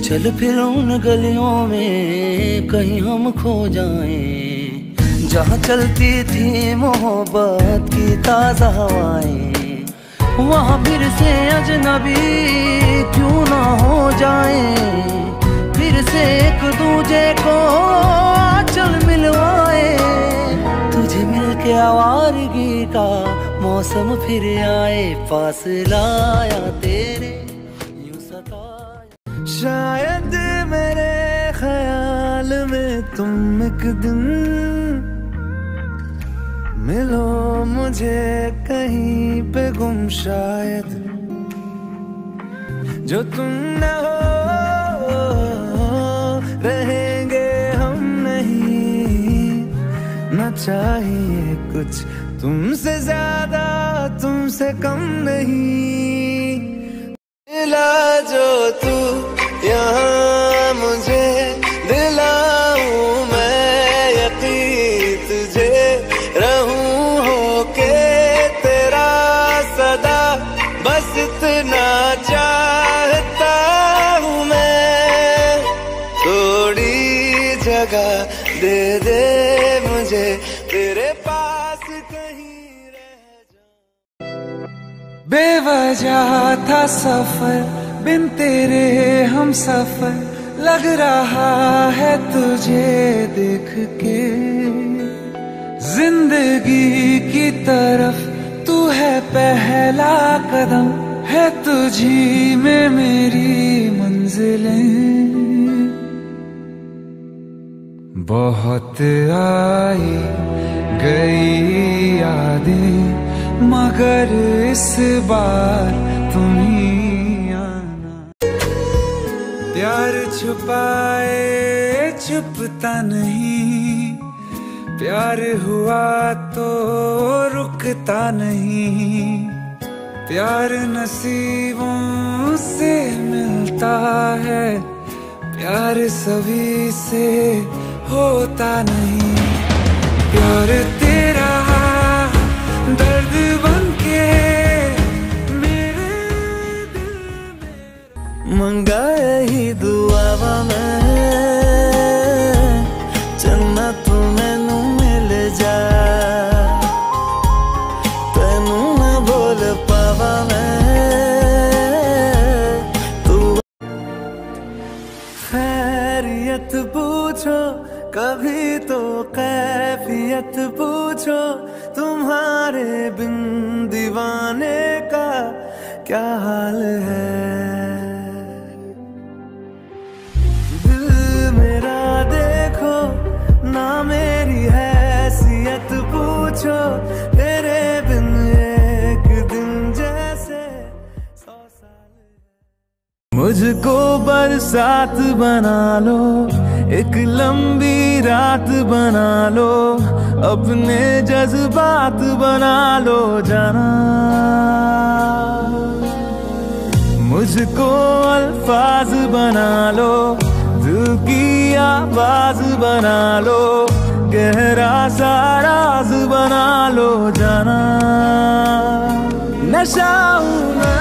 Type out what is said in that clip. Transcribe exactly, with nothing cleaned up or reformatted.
चल फिर उन गलियों में कहीं हम खो जाएं, जहाँ चलती थी मोहब्बत की ताज़ा हवाएं। वहाँ फिर से अजनबी क्यों ना हो जाएं, फिर से एक दूजे को चल मिलवाए। तुझे मिलके आवारगी का मौसम फिर आए, पास लाया तेरे यूं सताया। शायद मेरे ख्याल में तुम एक दिन मिलो मुझे कहीं पे गुम, शायद जो तुम न हो रहेंगे हम नहीं। न चाहिए कुछ तुमसे ज्यादा तुमसे कम नहीं। मिला जो तू यहाँ मुझे दिलाऊं मैं यकीन तुझे, रहूं होके तेरा सदा, बस इतना चाहता हूँ मैं। थोड़ी जगह दे दे मुझे तेरे पास कहीं रह जा। बेवजह था सफर बिन तेरे हम सफर, लग रहा है तुझे देख के। जिंदगी की तरफ तू है पहला कदम, है तुझी में मेरी मंजिलें। बहुत आई गई यादें मगर इस बार तुम ही आना। प्यार छुपाए छुपता नहीं, प्यार हुआ तो रुकता नहीं। प्यार नसीबों से मिलता है, प्यार सभी से होता नहीं। प्यार तेरा दर्द बनके मेरे दिल में मंगा ही दुआवा मैं, चन्ना तू मैनू मिल जा। तेनू ना बोल पावा मैं तू। खैरियत पूछो कभी तो कैफियत पूछो, तुम्हारे बिन दीवाने का क्या हाल है। दिल मेरा देखो ना मेरी हैसियत पूछो, तेरे बिन एक दिन जैसे सौ साल। मुझको बरसात बना लो, एक लंबी रात बना लो, अपने जज्बात बना लो जाना। मुझको अल्फाज बना लो, दिल की आवाज बना लो, गहरा सा राज बना लो जाना। नशा हूँ